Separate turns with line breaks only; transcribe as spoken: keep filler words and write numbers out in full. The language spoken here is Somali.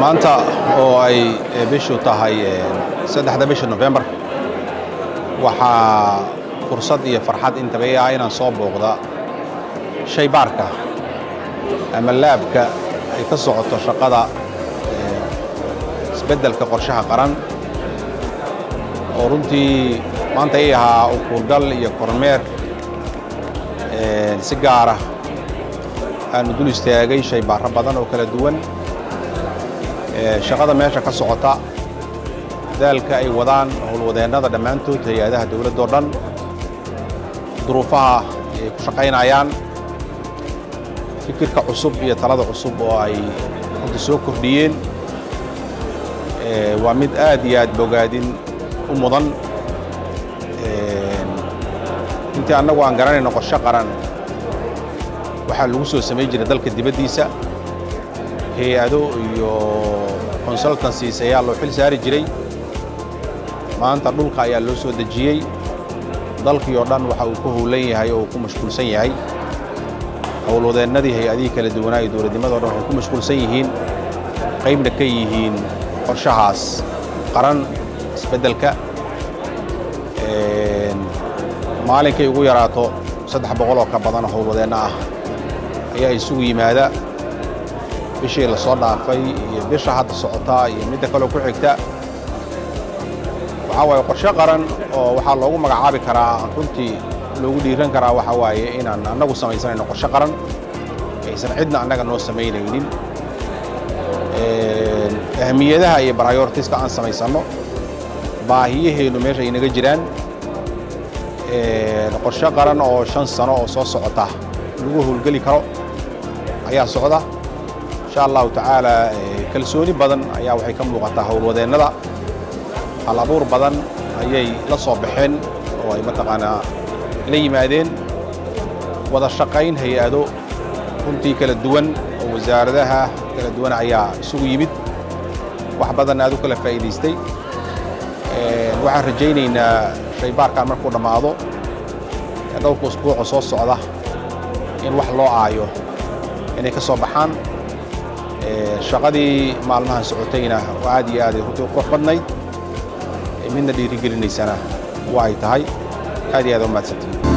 maanta oo ay bishu tahay saddexda bisha November waxaa fursad iyo farxad intaba ah inaan soo booqda shaybaarka ama laabka ay ka socoto shaqada isbeddelka qorshaha qaran oo runtii maanta ay ahaa ukurgal iyo kormeer si gaar ah aan dul istaagay shaybaarro badan oo kala duwan shaqada meesha ka socota dalka ay wadaan howlwadeennada dhammaantood hay'adaha dawladda oo dhan duruufaha ay ku shaqaynayaan fikirka cusub iyo talada cusub oo ay hadda soo kordhiyeen waa mid aad iyo aad bogaadin u mudan intii annagu aan garanayno qorshe qaran waxaa lagu soo samayn jiray dalka dibaddiisa hay'ado iyo consultancies ayaa loo xil saari jiray maanta dhulka ayaa loo soo dejiyey dalkii oo dhan waxa uu ku howlan yahay oo ku mashquulsan yahay howlwadeennadii hay-adihii kala duwanaa iyo dowladnimada oo dhan waxay ku mashquulsan yihiin qaybna ka yihiin qorshahaas qaran isbeddelka maalinkay ugu yaraato saddex boqol oo ka badan howlwadeenno ah ayaa isugu yimaada bishii la soo dhaafay iyo bisha hadda socota iyo midda kale ku xigta waxa waaye qorshe qaran oo waxaa loogu magacaabi karaa runtii loogu dhiiran karaa waxa waaye inaan annagu samaysanayno qorshe qaran aysan cidna annaga noo samaynaynin ahmiyadaha iyo prioritiska aan samaysanno baahiyaheenu meesha ay naga jiraan qorshe qaran oo shan sano oo soo socota lagu howlgeli karo ayaa socda insha allahu tacaala kalsooni badan ayaa waxay ka muuqataa howlwadeennada hal abuur badan ayay la soo baxeen oo ay mataqaanaa la yimaadeen wada shaqayn hay-ado runtii kala duwan oo wasaaradaha kala duwan ayaa isugu yimid wax badan aad u kala faa'iidaystay waxaan rajaynaynaa shaybaarkan markuu dhammaado dhowrka usbuuca soo socda in wax loo aayo inay ka soo baxaan shaqadii maalmahan socotayna oo aad iyo aad runtii u qurux badnayd midna dhiirigelinaysana waa ay tahay aad iyo aad u mahadsantihiin